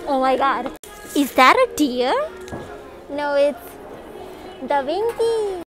Oh my god. Is that a deer? No, it's Da Vinci.